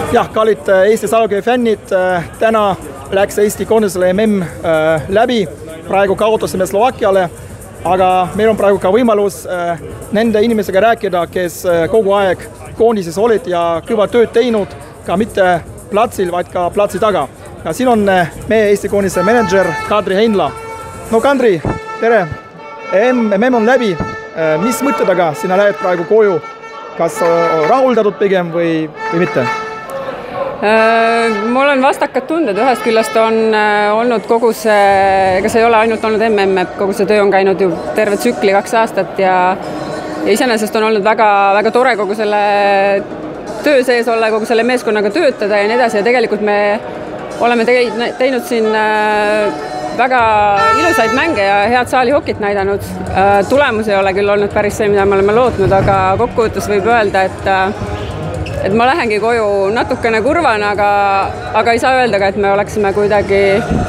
Jah, kallid Eesti Salokõi fännid, täna läks Eesti koondisele MM läbi, praegu kaotasime Slovakkiale, aga meil on praegu ka võimalus nende inimesega rääkida, kes kogu aeg koondises olid ja kõva tööd teinud, ka mitte platsil, vaid ka platsi taga. Ja siin on meie Eesti koondise manager Kadri Heinla. No Kadri, tere! MM on läbi, mis mõttedega sina lähed praegu koju? Kas rahuldatud pigem või mitte? Mul on vastakad tunded, ühest küljest on olnud kogu see, ega see ei ole ainult olnud MM, kogu see töö on käinud ju terve tsükli 2 aastat ja iseenesest on olnud väga tore kogu selle töö sees olla, kogu selle meeskonnaga töötada ja nii edasi ja tegelikult me oleme teinud siin väga ilusaid mänge ja head saalihokit näidanud. Tulemus ei ole küll olnud päris see, mida me oleme lootnud, aga kokkuvõttes võib öelda, et ma lähengi koju natukene kurvana, aga ei saa öelda ka, et me oleksime kuidagi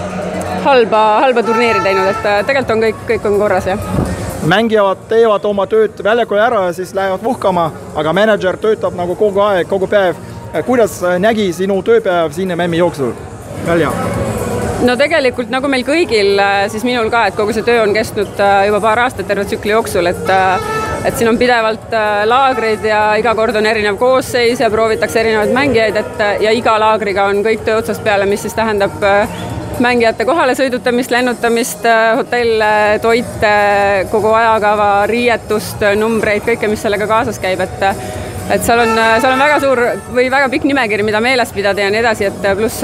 halba turniiri teinud, et tegelikult on kõik on korras, jah. Mängijad teevad oma tööd väljakul ära ja siis lähevad puhkama, aga manager töötab nagu kogu aeg, kogu päev. Kuidas nägi sinu tööpäev siin MM-i jooksul välja? No tegelikult nagu meil kõigil, siis minul ka, et kogu see töö on kestnud juba paar aastat terve tsükli jooksul, et siin on pidevalt laagrid ja iga kord on erinev koosseis ja proovitakse erinevaid mängijaid, ja iga laagriga on kõik töö otsast peale, mis siis tähendab mängijate kohale sõidutamist, lennutamist, hotelle, toite, kogu ajakava, riietust, numbreid, kõike, mis sellega kaasas käib, et seal on väga suur või väga pikk nimekiri, mida meeles pidada ja nii edasi, et pluss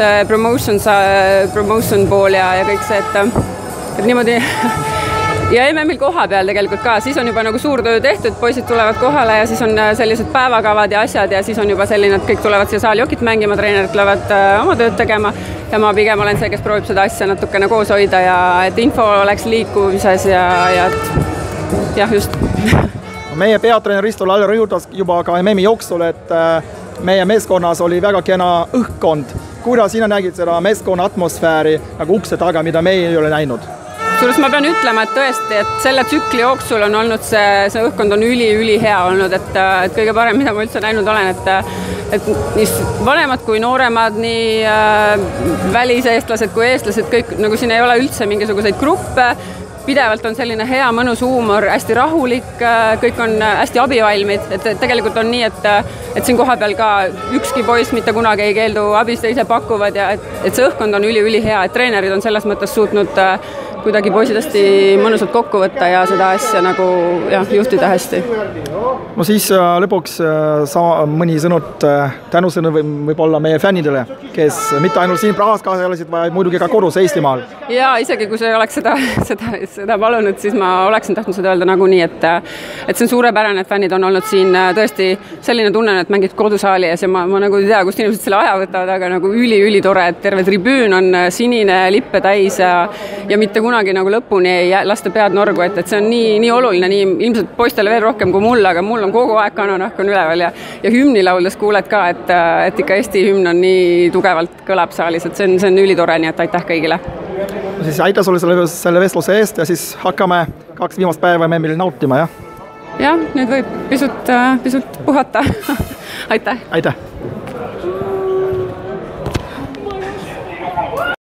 promotion pool ja kõik see, et niimoodi ja MM-il koha peal tegelikult ka, siis on juba nagu suur töö tehtud, poisid tulevad kohale ja siis on sellised päevakavad ja asjad ja siis on juba selline, et kõik tulevad siia saali jokit mängima, treenerid tulevad oma tööd tegema ja ma pigem olen see, kes proovib seda asja natukene koos hoida ja et info oleks liikumises ja jah, just. Meie peatreener Risto Lalle rõhutas juba ka MM-i jooksul, et meie meeskonnas oli väga kena õhkkond. Kuidas sina nägid seda meeskonna atmosfääri nagu ukse taga, mida meie ei ole näinud? Suurus ma pean ütlema, et tõesti, et selle tsükli jooksul on olnud see õhkkond on üli hea olnud, et kõige parem, mida ma üldse näinud olen, et nii vanemad kui nooremad, nii väliseestlased kui eestlased, kõik, nagu siin ei ole üldse mingisuguseid gruppe, pidevalt on selline hea, mõnus huumor, hästi rahulik, kõik on hästi abivalmid, et tegelikult on nii, et siin koha peal ka ükski poiss mitte kunagi ei keeldu abist ise pakuvad ja et see õhkkond on üli hea, et treenerid on selles mõttes suutnud kuidagi poisid hästi mõnusalt kokku võtta ja seda asja nagu juhtida hästi. No siis lõpuks mõni sõnud tänusõnu võib-olla meie fännidele, kes mitte ainult siin Prahas kaasa elasid, vaid muidugi ka kodus Eestimaal. Ja isegi kui see oleks seda palunud, siis ma oleksin tahtnud seda öelda nagunii, et see on suurepärane, et fännid on olnud siin tõesti selline tunne, et mängid kodusaali ees ja ma nagu ei tea, kust inimesed selle aja võtavad, aga nagu üli tore, et terve tribüün on sinine lippe täis ja mitte kunagi nagu lõpuni ei lasta pead norgu, et see on nii oluline, nii ilmselt poistele veel rohkem kui mulle, aga mul on kogu aeg kanonahk on üleval ja hümni lauldes kuuled ka, et ikka Eesti hümn on nii tugevalt kõlab saalis, et see on ülitore, nii et aitäh kõigile. Siis aitäh sulle selle vestluse eest ja siis hakkame 2 viimast päeva MM-il nautima, jah? Jah, nüüd võib pisut puhata. Aitäh! Aitäh!